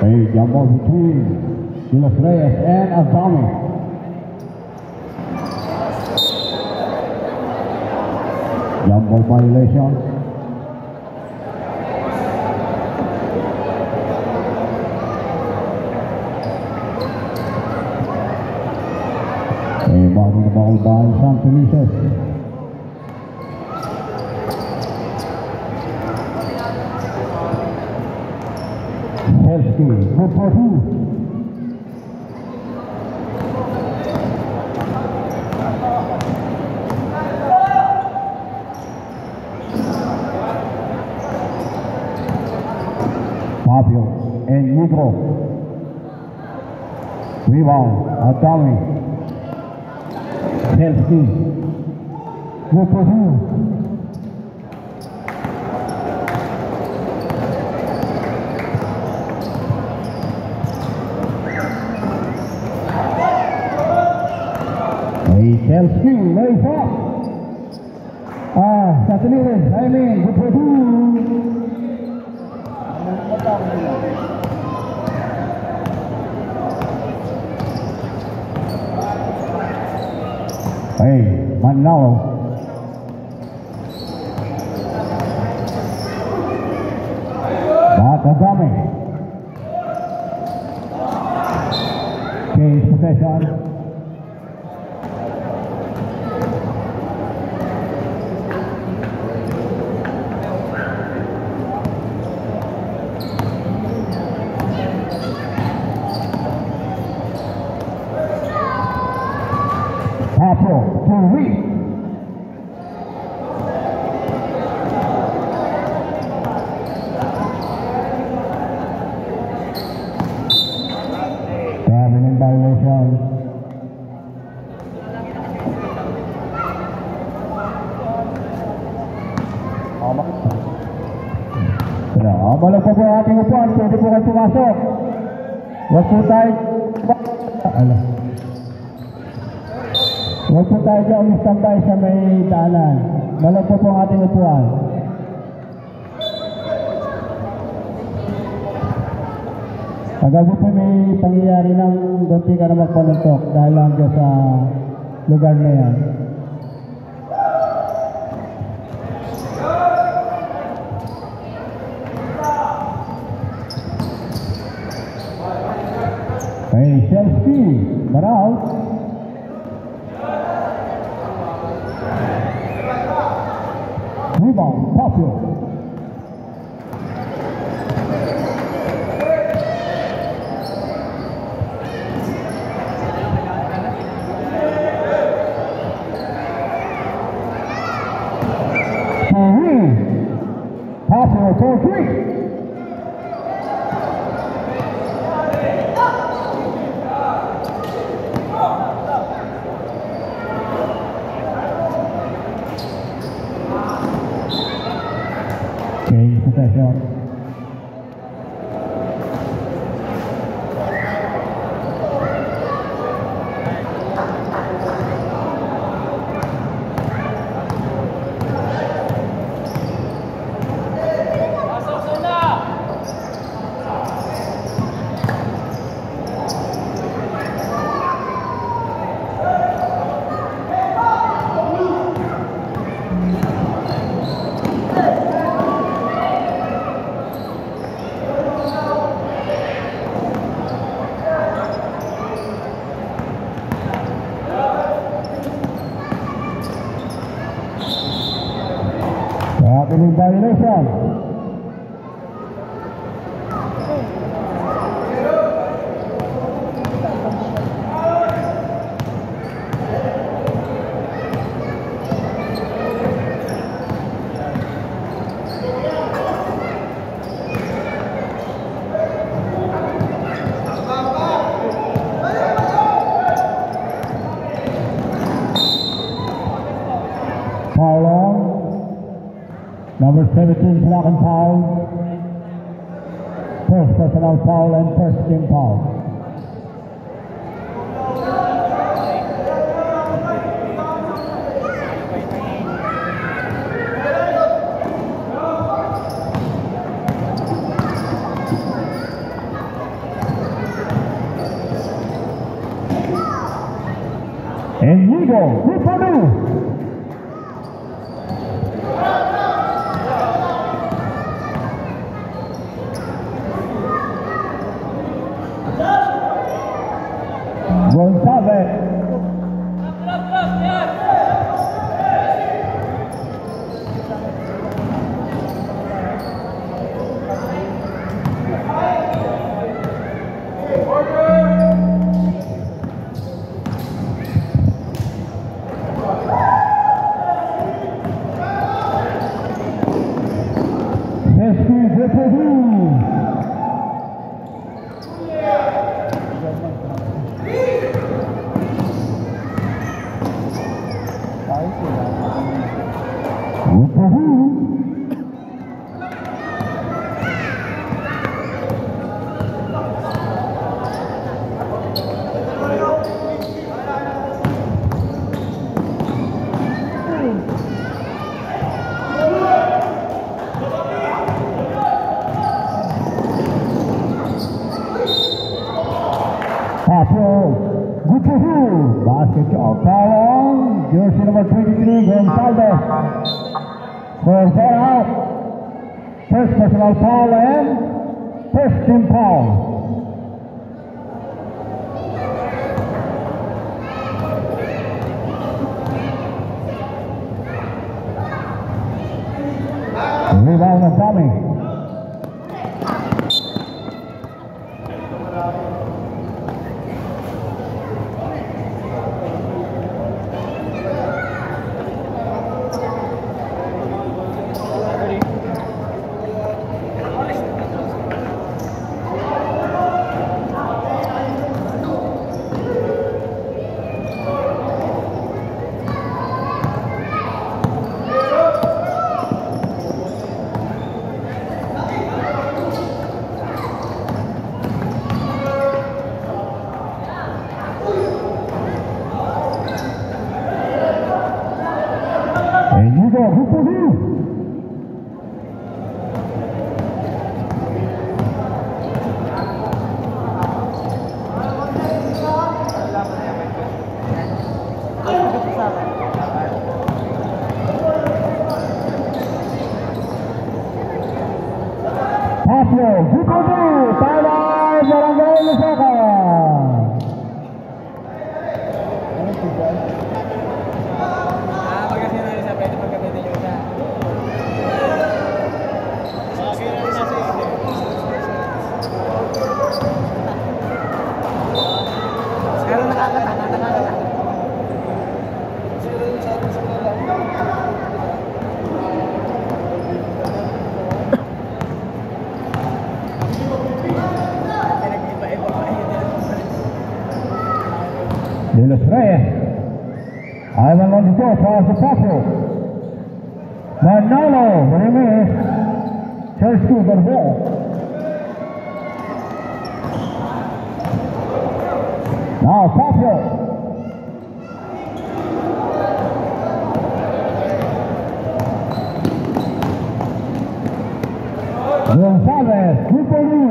A jump ball between Julius Reyes and Adami. Jump ball violation. A ball by San Felices. Good for two. Fabio and Negro. Rebound, Adami. Chelsea. Good for two. Chelsea lays off. Satu lirik, Aileen, good for two. Hey, Manao. Batagame. Change possession. Walau po po ating upuan, pwede po kayo pumasok. Huwag po tayo dyan standby sa may daanan. Walau po po ang ating upuan. Kagabi po may pangyayari ng donti ka na magpanuntok dahil lang dyan sa lugar na yan. Hey, Chelsea, Barao. Rebound, Papio. Papio for three. Possession. Happening violation. Number 17, block and foul. First personal foul and first team foul. Inigo Rupanu. Gonzalez. Basket of foul, jersey number 23, Gonzalez. For 4 out. First personal foul and first team foul. Rebound of Tommy. De los Reyes. Ivan on the door, pass the Papo. Manolo, Remes. Chelsea over the ball. Now Papo. Gonzalez, Rupanu.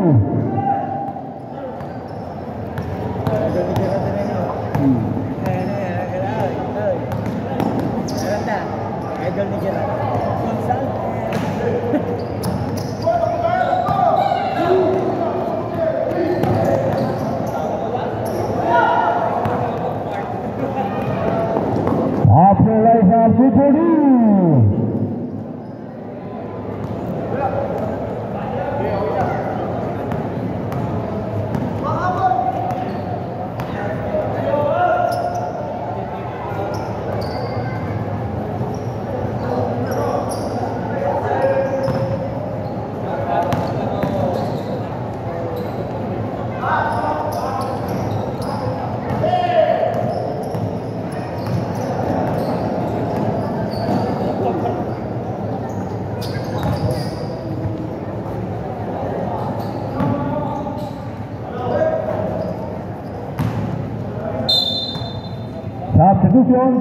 Substitution.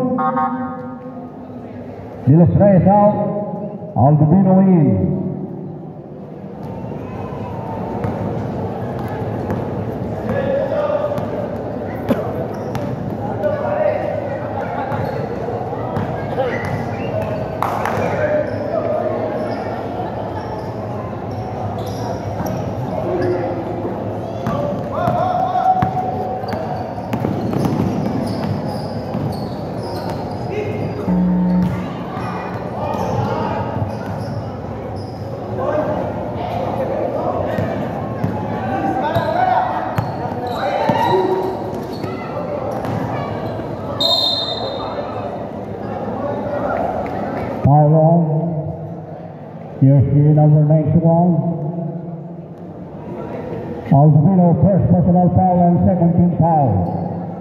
De los Reyes out. Aldovino in. Aldovino, first personal foul and second team foul.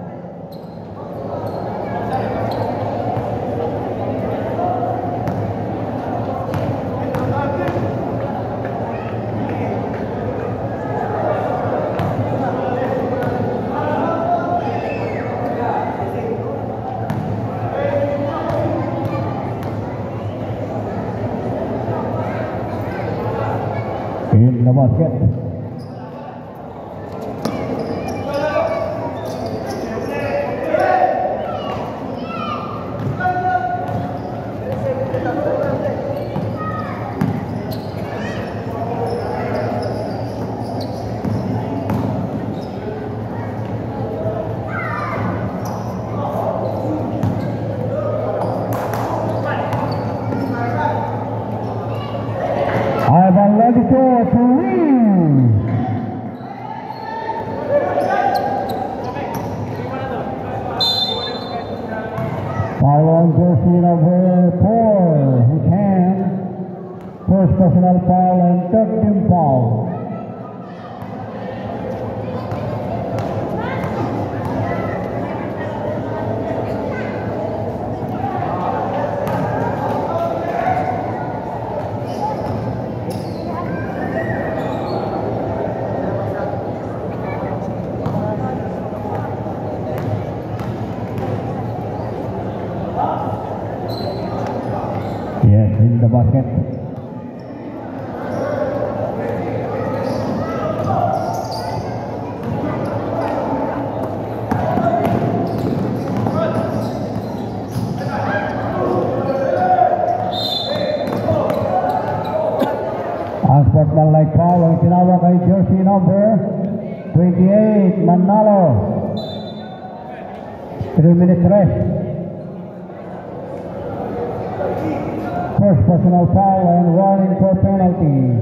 In the basket. Ivan Ladipo to win. Foul on jersey number 4, who can. First personal foul and third team foul. Yes, in the basket. Unsportsmanlike foul ang tinawa kay jersey number 28, Manalo. 3 minutes rest. First personal foul and running for penalty.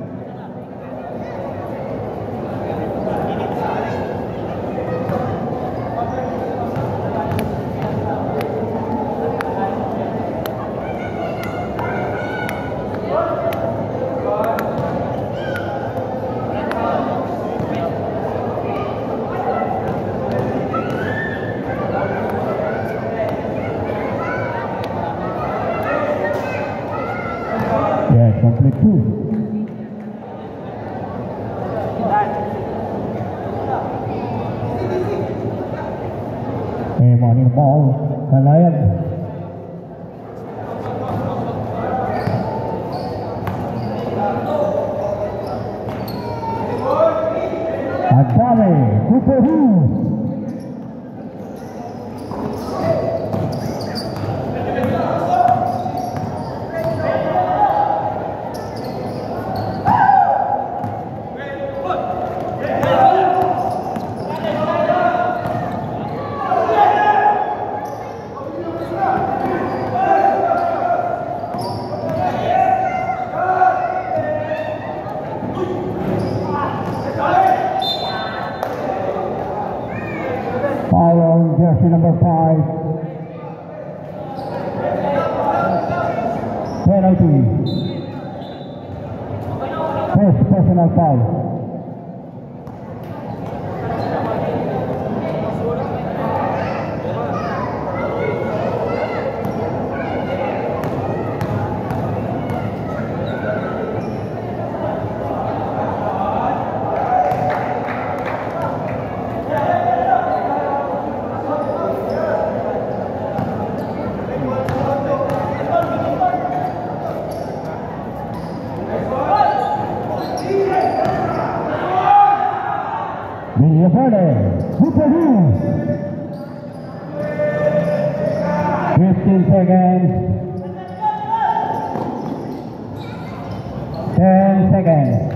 Yes, complete 2. Morning ball, Kalayan. Adame, Kupohu. Foul on jersey number 5. Penalty. First personal foul. Verde, 15 seconds. 10 seconds.